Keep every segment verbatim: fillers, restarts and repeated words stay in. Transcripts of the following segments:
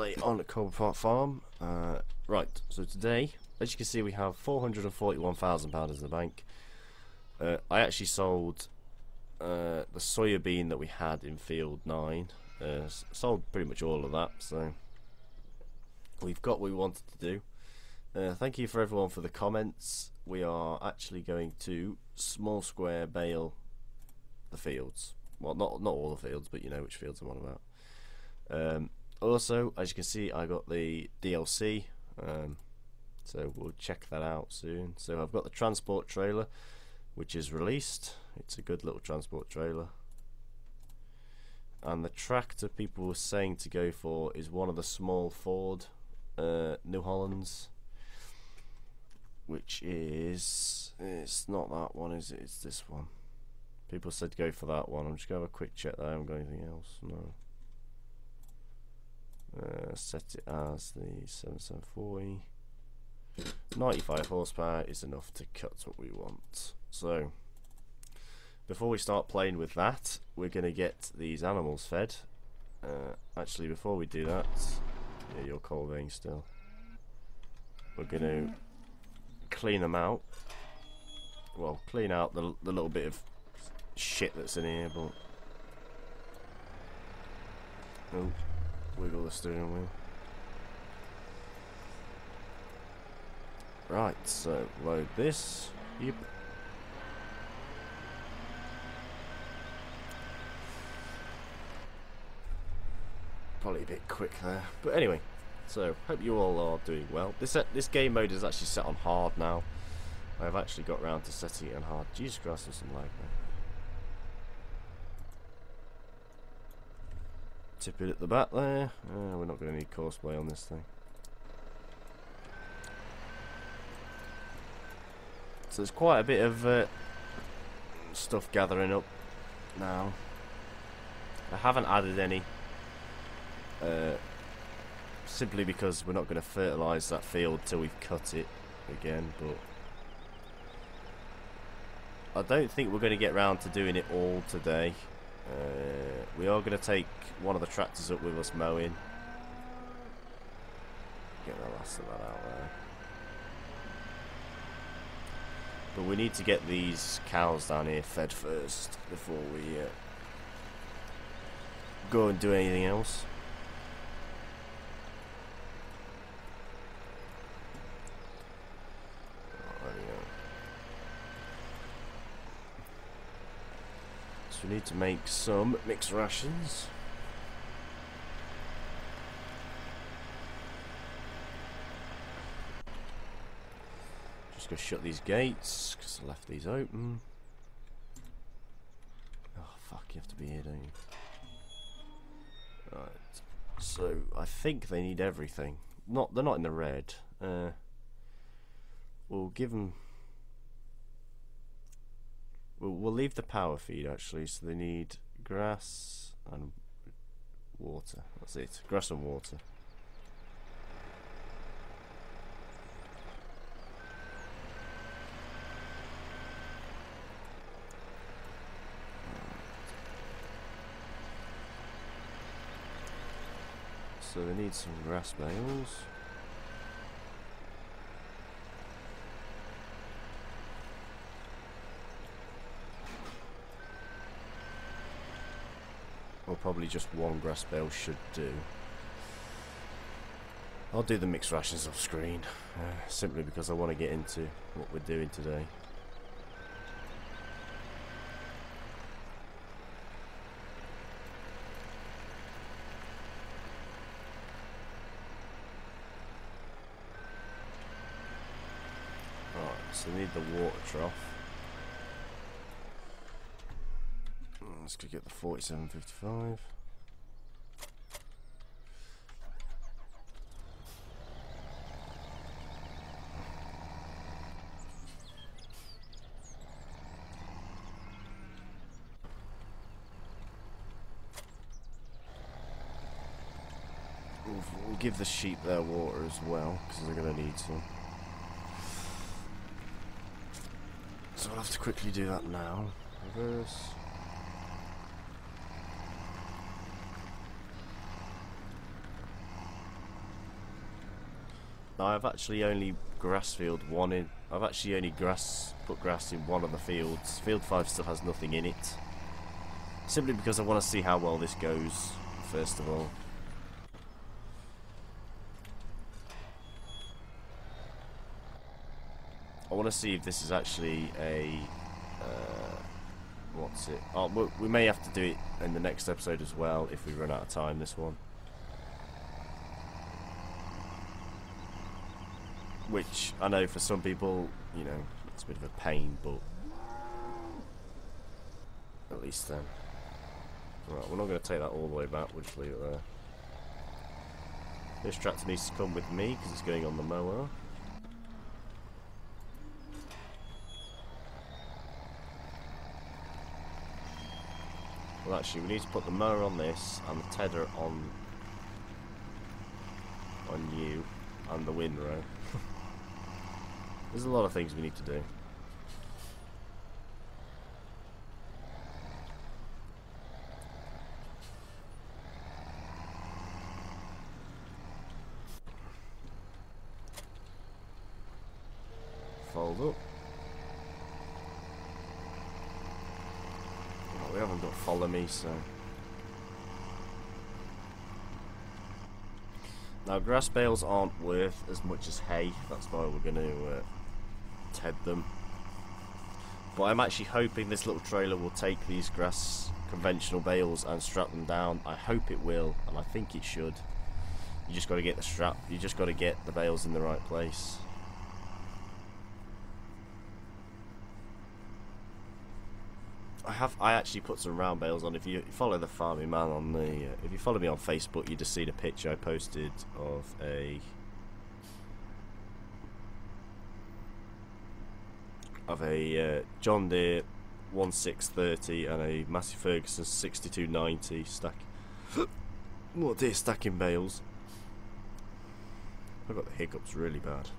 play on Cobra Park Farm. Uh, right, so today, as you can see, we have four hundred and forty-one thousand pounds in the bank. Uh, I actually sold uh, the soya bean that we had in field nine. Uh, sold pretty much all of that, so we've got what we wanted to do. Uh, thank you for everyone for the comments. We are actually going to small square bale the fields. Well, not not all the fields, but you know which fields I'm on about. Um, also, as you can see, I got the D L C, um, so we'll check that out soon. So I've got the transport trailer, which is released. It's a good little transport trailer. And the tractor people were saying to go for is one of the small Ford uh, New Hollands, which is, it's not that one, is it? It's this one. People said go for that one. I'm just going to have a quick check that I haven't got anything else. No. Uh, set it as the seventy-seven forty. ninety-five horsepower is enough to cut what we want. So, before we start playing with that, we're going to get these animals fed. Uh, actually, before we do that, yeah, you're culling still. We're going to clean them out. Well, clean out the, the little bit of shit that's in here, but oh, wiggle the steering wheel. Right, so load this. Yep. Probably a bit quick there, but anyway. So hope you all are doing well. This uh, this game mode is actually set on hard now. I've actually got round to setting it on hard. Jesus Christ, there's some lag there. Tip it at the back there. Uh, we're not going to need courseplay on this thing. So there's quite a bit of uh, stuff gathering up now. I haven't added any. Uh, simply because we're not going to fertilise that field till we've cut it again. But I don't think we're going to get round to doing it all today. Uh, we are going to take one of the tractors up with us mowing. Get the last of that out there. But we need to get these cows down here fed first before we uh, go and do anything else. So we need to make some mixed rations. Just gonna shut these gates because I left these open. Oh fuck, you have to be here, don't you? Right. So I think they need everything. Not, they're not in the red. Uh, we'll give them. We'll, we'll leave the power feed actually, so they need grass and water. That's it, grass and water. So they need some grass bales. Or probably just one grass bale should do. I'll do the mixed rations off screen, uh, simply because I want to get into what we're doing today. Right, so we need the water trough. Let's go get the forty-seven fifty-five. We'll, we'll give the sheep their water as well, because they're going to need some. So I'll have to quickly do that now. Reverse. I've actually only grass field one in. I've actually only grass put grass in one of the fields. Field five still has nothing in it. Simply because I want to see how well this goes, first of all. I want to see if this is actually a... Uh, what's it? Oh, we, we may have to do it in the next episode as well, if we run out of time, this one. Which, I know for some people, you know, it's a bit of a pain, but... At least then. Right, we're not going to take that all the way back, we'll just leave it there. This tractor needs to come with me, because it's going on the mower. Well, actually, we need to put the mower on this, and the tedder on... on you, and the windrow. There's a lot of things we need to do. Fold up. Oh, we haven't got follow me, so... Now, grass bales aren't worth as much as hay. That's why we're going to uh, ted them. But I'm actually hoping this little trailer will take these grass conventional bales and strap them down. I hope it will, and I think it should. You just got to get the strap. You just got to get the bales in the right place. I have. I actually put some round bales on. If you follow the farming man on the, uh, if you follow me on Facebook, you just see the picture I posted of a of a uh, John Deere one six thirty and a Massey Ferguson sixty-two ninety stack. What deer stacking bales? I've got the hiccups really bad.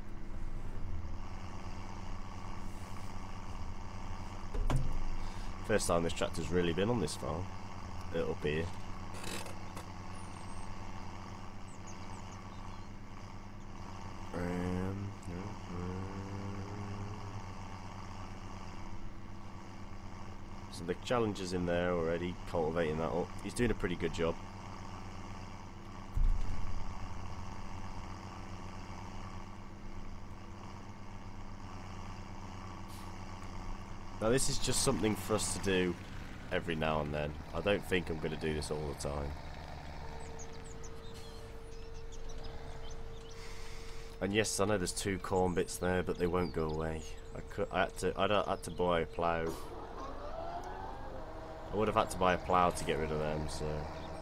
First time this tractor's really been on this farm. Uh, up here. Um, so the challenger's in there already, cultivating that up. He's doing a pretty good job. Now this is just something for us to do every now and then. I don't think I'm going to do this all the time. And yes, I know there's two corn bits there, but they won't go away. I could, I had to, I had to buy a plough. I would have had to buy a plough to get rid of them, so.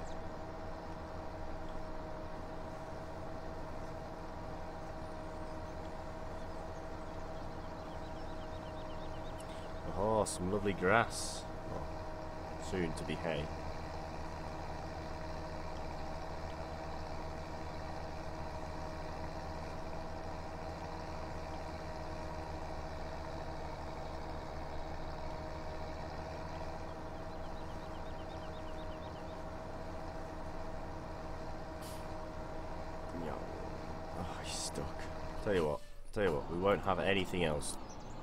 Oh, some lovely grass. Oh, soon to be hay. Yeah. Oh, he's stuck. Tell you what. Tell you what. We won't have anything else.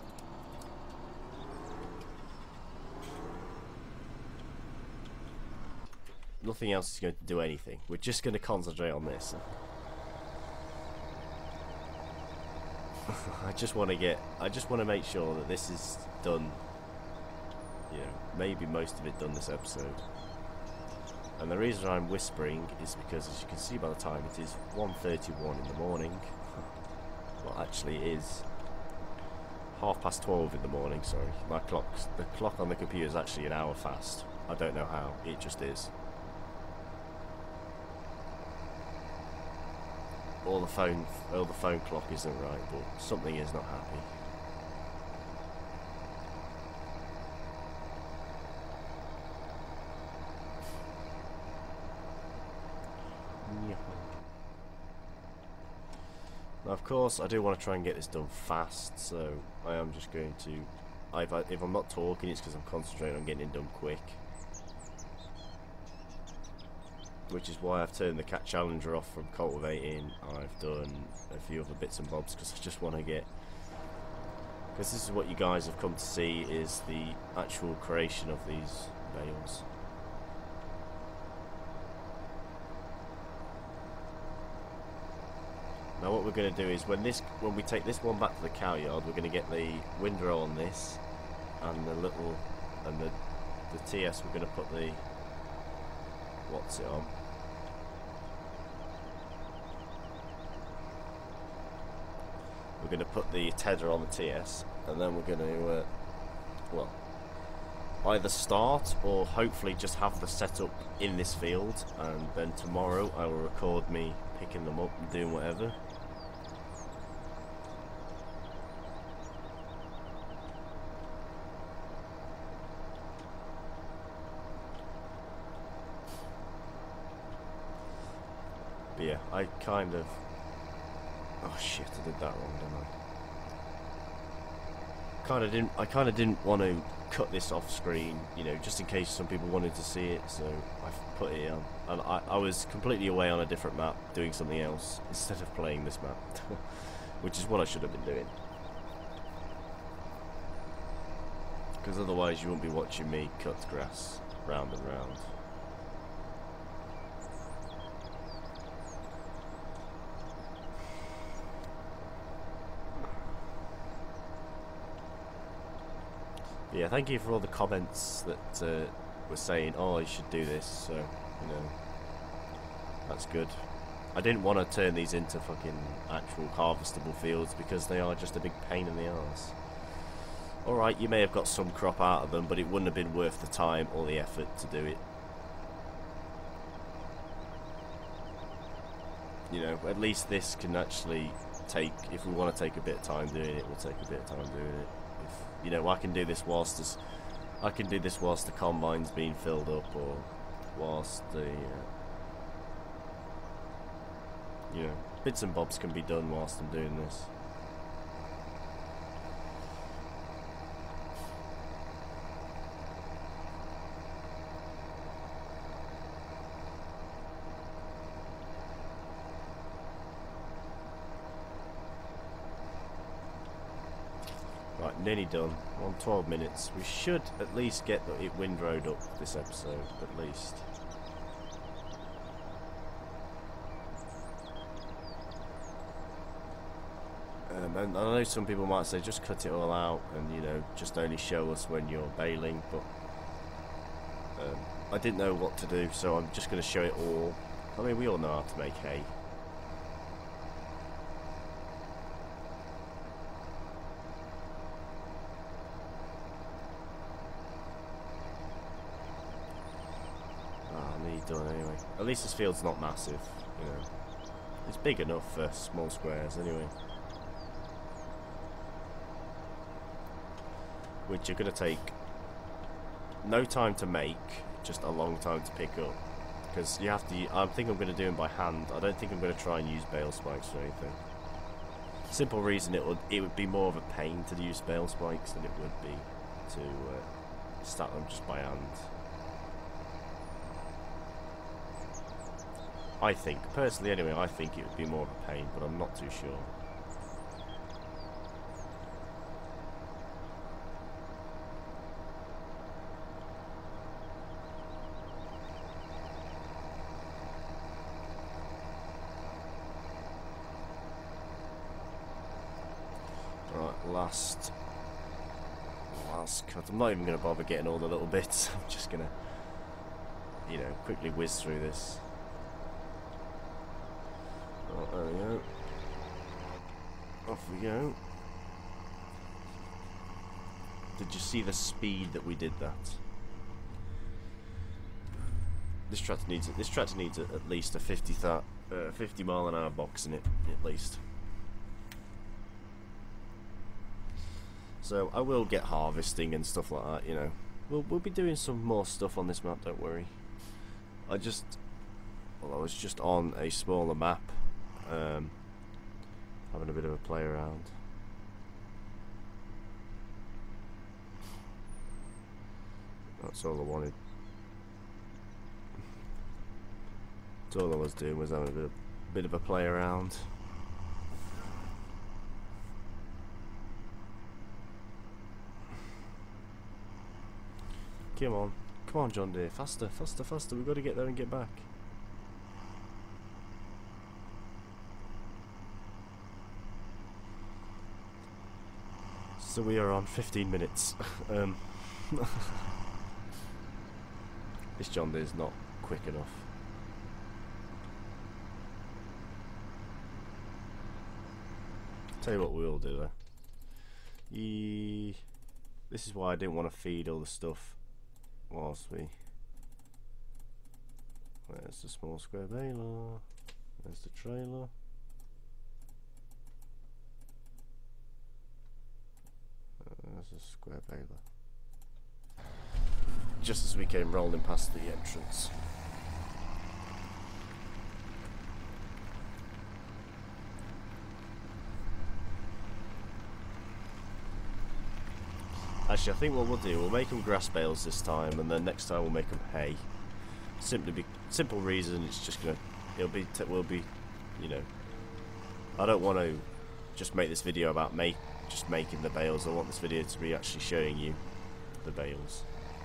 Nothing else is going to do anything. We're just going to concentrate on this. I just want to get. I just want to make sure that this is done. You know, maybe most of it done this episode. And the reason I'm whispering is because, as you can see by the time, it is one thirty-one in the morning. Well, actually, it is half past twelve in the morning. Sorry, my clock's the clock on the computer is actually an hour fast. I don't know how. It just is. Or the phone, or the phone clock isn't right, but something is not happy. Now, of course, I do want to try and get this done fast, so I am just going to. If, I, if I'm not talking, it's because I'm concentrating on getting it done quick. which is why I've turned the Cat Challenger off from cultivating. I've done a few other bits and bobs because I just want to get, because this is what you guys have come to see, is the actual creation of these bales. Now what we're going to do is when this, when we take this one back to the cow yard, we're going to get the windrow on this, and the little, and the the T S. We're going to put the, what's it on? We're going to put the tether on the T S, and then we're going to, uh, well, either start or hopefully just have the setup in this field, and then tomorrow I will record me picking them up and doing whatever. But yeah, I kind of, oh shit, I did that wrong, didn't I? Kind of didn't. I kind of didn't want to cut this off screen, you know, just in case some people wanted to see it. So I put it on, and I, I was completely away on a different map, doing something else instead of playing this map, which is what I should have been doing. Because otherwise, you won't be watching me cut grass round and round. Yeah, thank you for all the comments that uh, were saying, oh, you should do this, so, you know, that's good. I didn't want to turn these into fucking actual harvestable fields because they are just a big pain in the arse. Alright, you may have got some crop out of them, but it wouldn't have been worth the time or the effort to do it. You know, at least this can actually take, if we want to take a bit of time doing it, we'll take a bit of time doing it. You know, I can do this whilst this, I can do this whilst the combine's being filled up, or whilst the, uh, you know, bits and bobs can be done whilst I'm doing this. Right, nearly done. We're on twelve minutes. We should at least get the, it windrowed up this episode, at least. Um, and I know some people might say just cut it all out and, you know, just only show us when you're baling, but um, I didn't know what to do, so I'm just going to show it all. I mean, we all know how to make hay. Done anyway. At least this field's not massive, you know. It's big enough for small squares anyway. Which are going to take no time to make, just a long time to pick up. Because you have to, I think I'm going to do them by hand. I don't think I'm going to try and use bale spikes or anything. Simple reason, it would, it would be more of a pain to use bale spikes than it would be to uh, stack them just by hand. I think, personally anyway, I think it would be more of a pain, but I'm not too sure. Right, last, last cut. I'm not even going to bother getting all the little bits. I'm just going to, you know, quickly whiz through this. Oh, there we go. Off we go. Did you see the speed that we did that? This tractor needs it. This tractor needs at least a fifty, uh, fifty mile an hour box in it, at least. So I will get harvesting and stuff like that. You know, we'll we'll be doing some more stuff on this map. Don't worry. I just, well, I was just on a smaller map. Um, having a bit of a play around. That's all I wanted. So all I was doing was having a bit of, bit of a play around. Come on. Come on, John Deere. Faster, faster, faster. We've got to get there and get back. So we are on fifteen minutes. um, this John Deere's not quick enough. Tell you what we'll do though. Ye this is why I didn't want to feed all the stuff whilst we... Where's the small square baler? There's the trailer. There's a square baler. Just as we came rolling past the entrance. Actually, I think what we'll do, we'll make them grass bales this time, and then next time we'll make them hay. Simply, be, simple reason, it's just gonna, it'll be, t will be, you know. I don't want to just make this video about make. just making the bales. I want this video to be actually showing you the bales.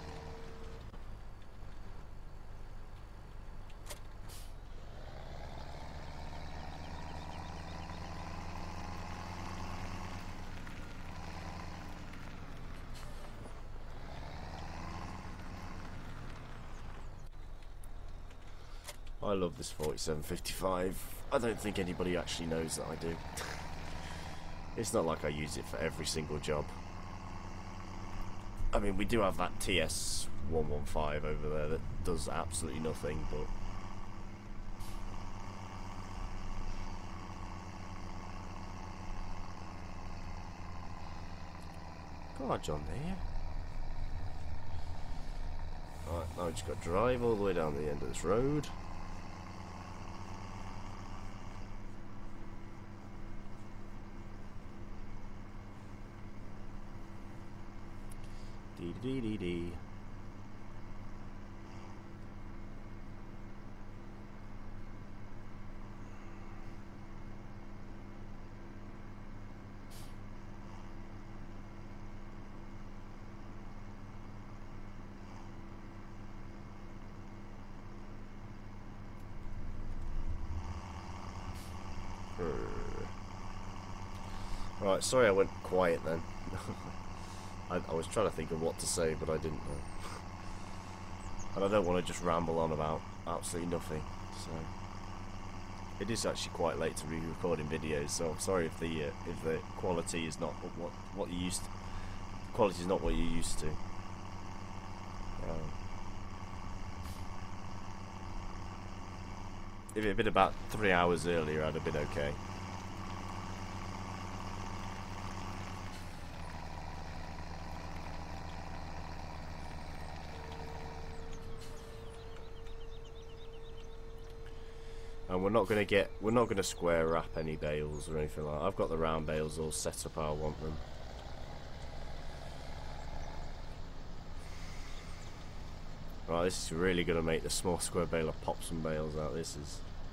I love this forty-seven fifty-five. I don't think anybody actually knows that I do. It's not like I use it for every single job. I mean, we do have that T S one fifteen over there that does absolutely nothing, but... Come on, John Deere. Alright, now we just got to drive all the way down the end of this road. Dee dee dee dee. Right, sorry I went quiet then. I, I was trying to think of what to say, but I didn't know. And I don't want to just ramble on about absolutely nothing. So it is actually quite late to be recording videos. So I'm sorry if the uh, if the quality is not what what you used. To, quality is not what you're used to. Um, if it had been about three hours earlier, I'd have been okay. And we're not going to get, we're not going to square wrap any bales or anything like that. I've got the round bales all set up how I want them. Right, this is really going to make the small square baler pop some bales out. This is...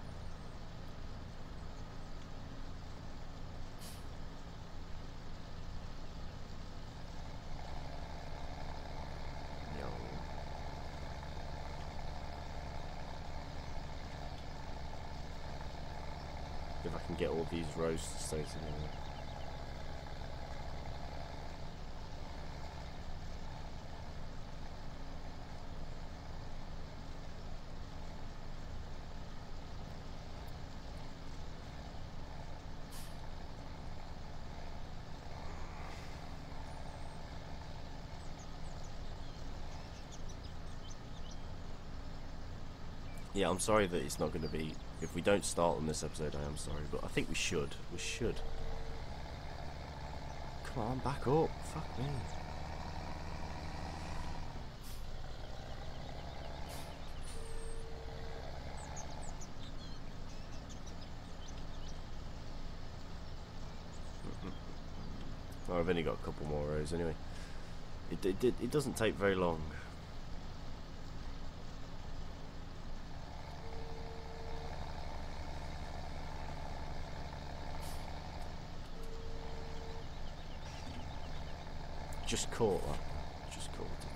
If I can get all these rows to stay together. Yeah, I'm sorry that it's not going to be... If we don't start on this episode, I am sorry, but I think we should. We should. Come on, back up. Fuck me. Oh, I've only got a couple more rows anyway. It, it, it, it doesn't take very long. just caught that. Just caught it.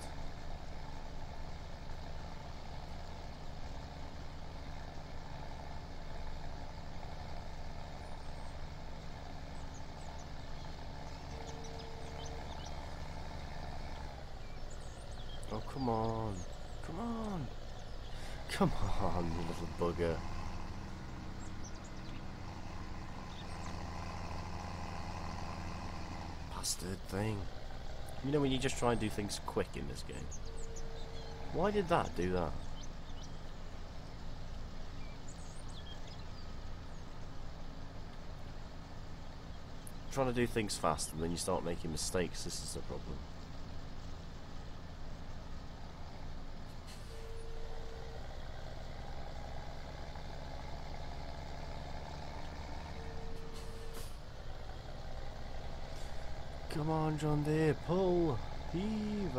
Oh, come on. Come on. Come on, you little bugger. Bastard thing. You know when you just try and do things quick in this game? Why did that do that? Trying to do things fast and then you start making mistakes, this is the problem. Come on, John Deere, pull, heave.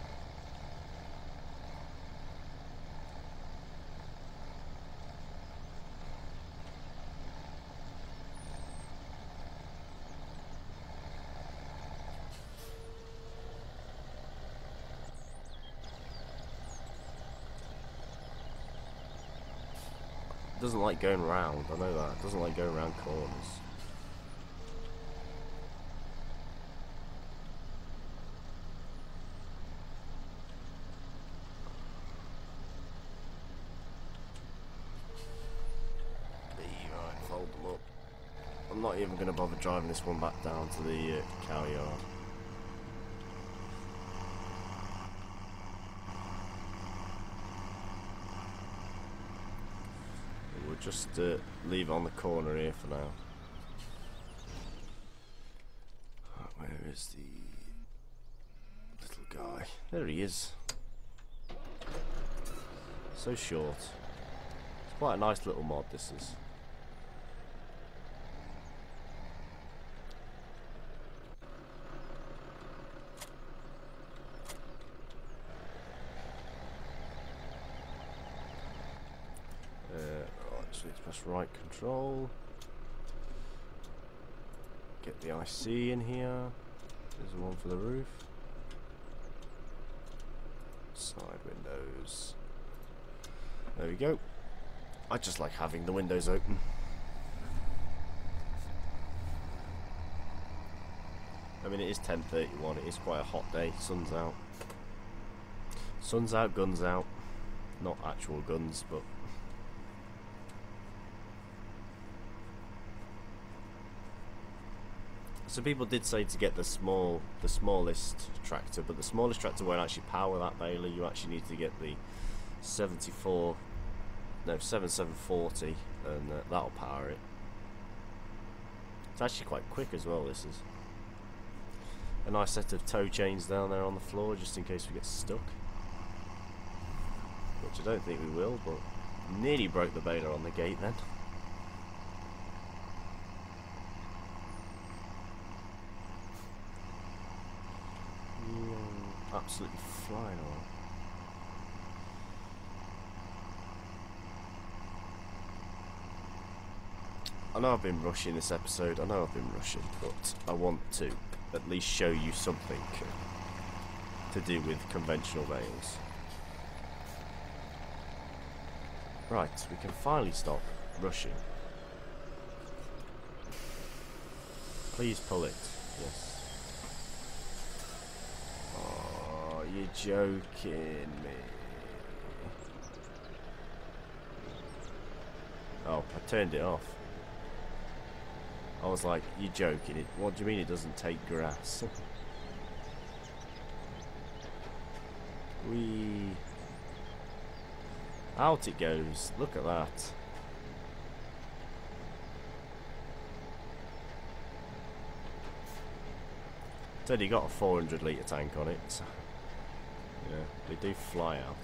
It doesn't like going round, I know that. It doesn't like going around corners. I'm not even going to bother driving this one back down to the uh, cow yard. We'll just uh, leave it on the corner here for now. Where is the little guy? There he is. So short. It's quite a nice little mod, this is. Press right control. Get the I C in here. There's the one for the roof. Side windows. There we go. I just like having the windows open. I mean, it is ten thirty-one. It is quite a hot day. Sun's out. Sun's out, guns out. Not actual guns, but so people did say to get the small, the smallest tractor, but the smallest tractor won't actually power that baler. You actually need to get the seventy-four, no, seventy-seven forty, and uh, that'll power it. It's actually quite quick as well. This is a nice set of tow chains down there on the floor, just in case we get stuck. Which I don't think we will, but nearly broke the baler on the gate then. Absolutely flying on. I know I've been rushing this episode, I know I've been rushing, but I want to at least show you something to do with conventional bales. Right, we can finally stop rushing. Please pull it, yes. You're joking me. Oh, I turned it off. I was like, you're joking. It, what do you mean it doesn't take grass? Whee. Out it goes. Look at that. It's only got a four hundred litre tank on it. So yeah, they do fly out.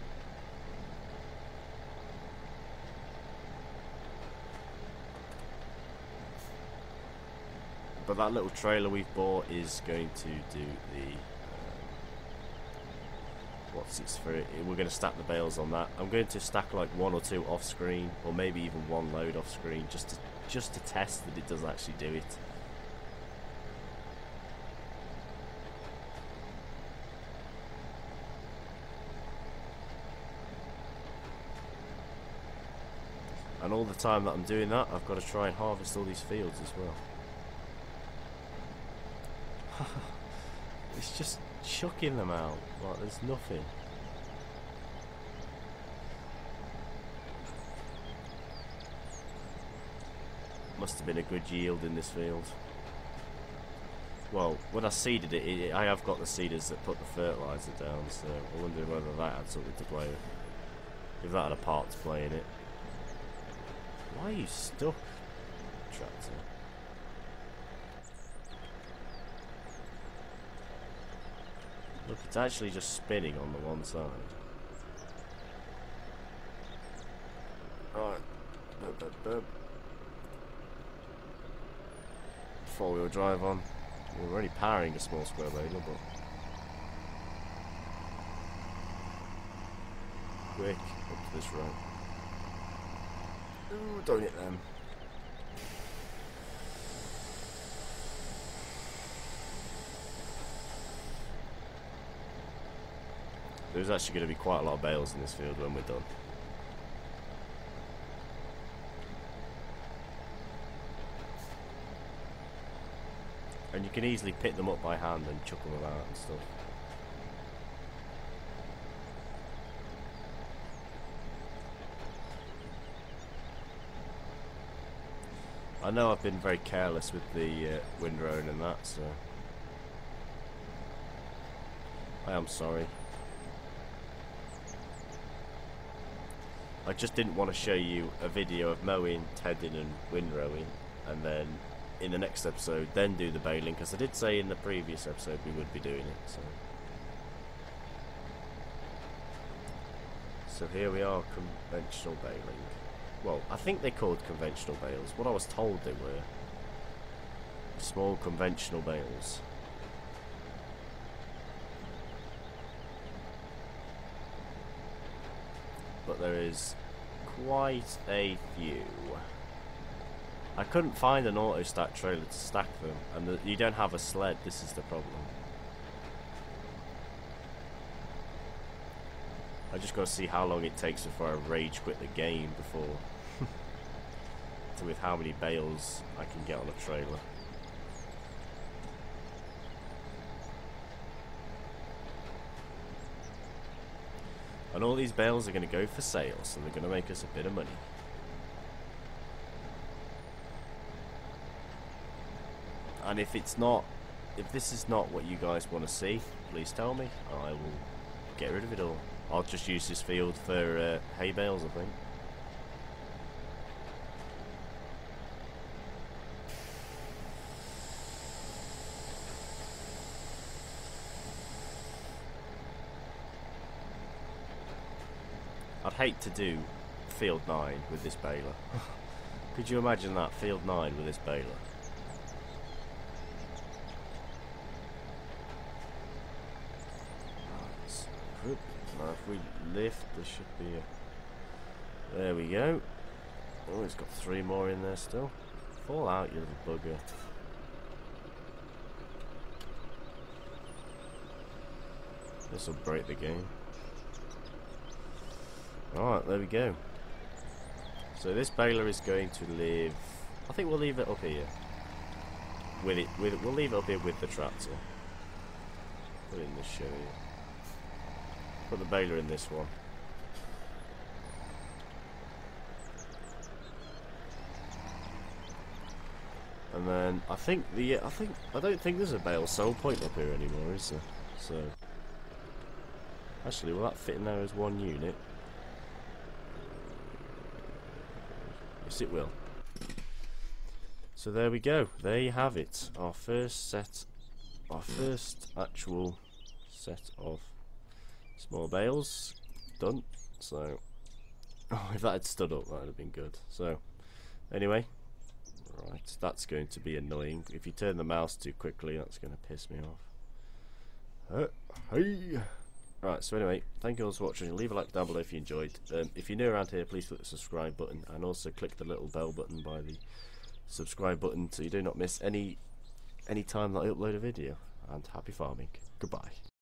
But that little trailer we've bought is going to do the um, what's it's for it? We're going to stack the bales on that. I'm going to stack like one or two off screen, or maybe even one load off screen, just to just to test that it does actually do it. And all the time that I'm doing that, I've got to try and harvest all these fields as well. It's just chucking them out like there's nothing. Must have been a good yield in this field. Well, when I seeded it, it, I have got the seeders that put the fertiliser down, so I wonder whether that had something to play with. If that had a part to play in it. Why are you stuck, tractor? Look, it's actually just spinning on the one side. Alright. Bup, bup, bup. Four-wheel drive on. We're already powering a small square baler, but... Quick, up to this road. Ooh, don't hit them. There's actually going to be quite a lot of bales in this field when we're done. And you can easily pick them up by hand and chuck them about and stuff. I know I've been very careless with the uh, windrow and that, so I am sorry. I just didn't want to show you a video of mowing, tedding and windrowing, and then in the next episode then do the baling, because I did say in the previous episode we would be doing it. So, so here we are, conventional baling. Well, I think they're called conventional bales. What I was told they were small conventional bales. But there is quite a few. I couldn't find an auto stack trailer to stack them, and the, you don't have a sled. This is the problem. I just got to see how long it takes before I rage quit the game before to with how many bales I can get on a trailer. And all these bales are going to go for sale, so they're going to make us a bit of money. And if it's not, if this is not what you guys want to see, please tell me. I will get rid of it all. I'll just use this field for uh, hay bales, I think. I'd hate to do field nine with this baler. Could you imagine that, field nine with this baler? Now if we lift, there should be a... There we go. Oh, it's got three more in there still. Fall out, you little bugger. This will break the game. Alright, there we go. So this baler is going to live... I think we'll leave it up here. With it, with it, we'll leave it up here with the tractor. Put it in this show here. Put the baler in this one. And then I think the I think I don't think there's a bale sell point up here anymore, is there? So actually, will that fit in there as one unit? Yes, it will. So there we go. There you have it. Our first set, our first actual set of small bales done. So, oh, if that had stood up, that would have been good. So, anyway, right, that's going to be annoying. If you turn the mouse too quickly, that's going to piss me off. Uh, hey. Right, so anyway, thank you all for watching. Leave a like down below if you enjoyed. Um, if you're new around here, please click the subscribe button, and also click the little bell button by the subscribe button so you do not miss any any time that I upload a video. And happy farming. Goodbye.